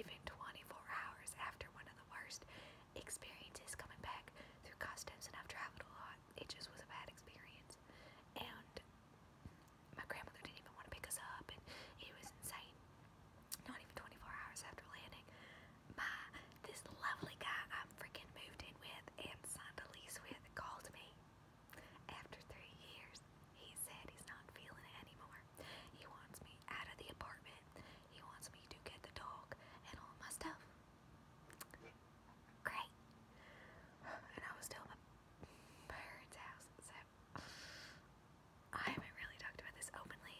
even 24 hours after one of the worst experiences coming back through customs, and I've traveled a lot. It just was a bad experience. And my grandmother didn't even want to pick us up, and it was insane. Not even 24 hours after landing, this lovely guy I'm freaking moved in with and signed a lease with called me after 3 years. He said he's not feeling it anymore. He wants me out of the apartment. He wants me to get the dog and all my stuff. Great. And I was still at my parents' house, so I haven't really talked about this openly.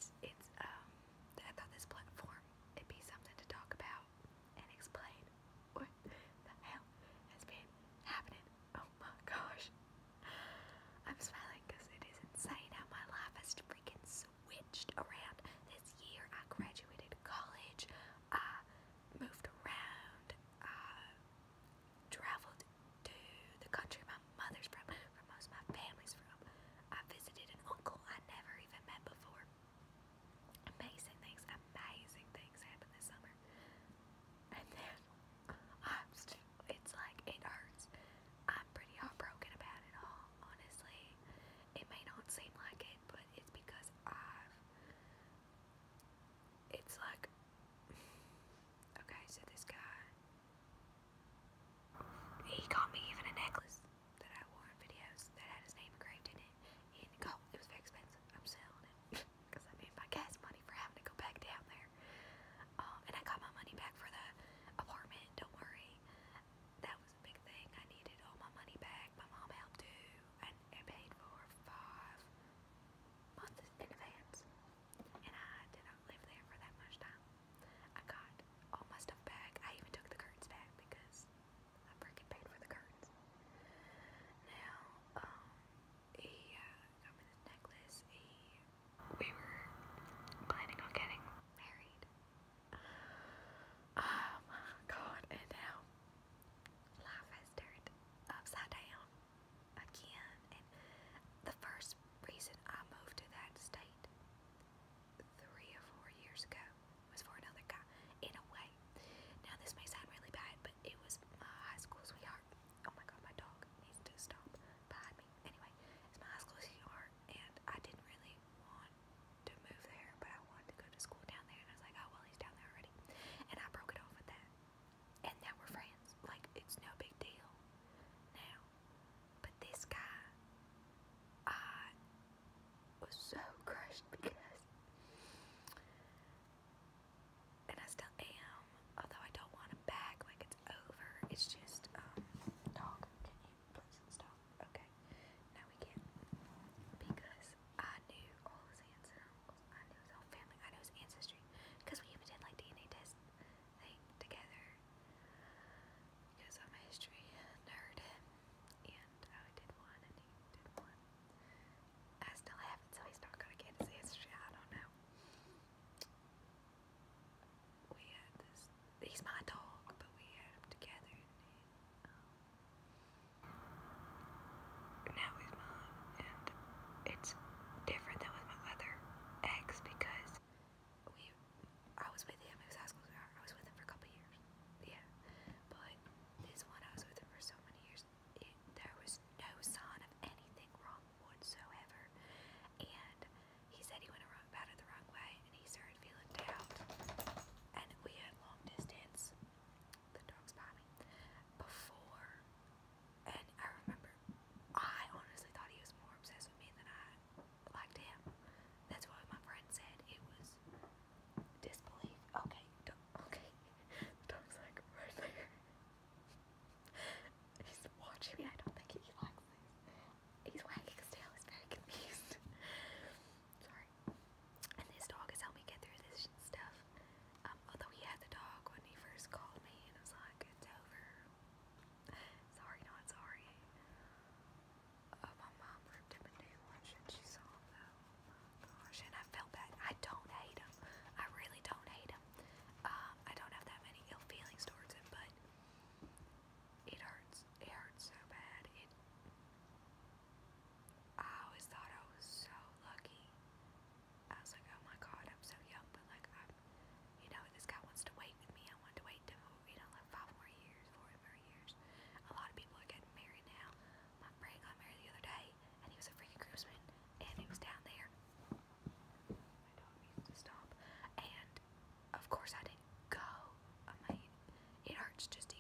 I thought this platform it'd be something to talk about and explain what the hell has been happening. Oh my gosh. I'm smiling because it is insane how my life has freaking switched around. This year I graduated college, I moved around, I traveled to the country my mother's from, where most of my family's from. I visited an uncle I never even met before. Amazing things happened this summer. And then it's like it hurts. I'm pretty heartbroken about it all, honestly. It may not seem like it, but it's because it's like, okay, so this guy, he got me even a necklace that I wore in videos that had his name engraved in it in gold. It was very expensive. I'm selling it because I need my gas money for having to go back down there. And I got my money back for the apartment. Don't worry. That was a big thing. I needed all my money back. My mom helped too, and it paid for 5 months in advance. And I did not live there for that much time. I got all my stuff back. I even took the curtains back because I freaking paid for the curtains. parts just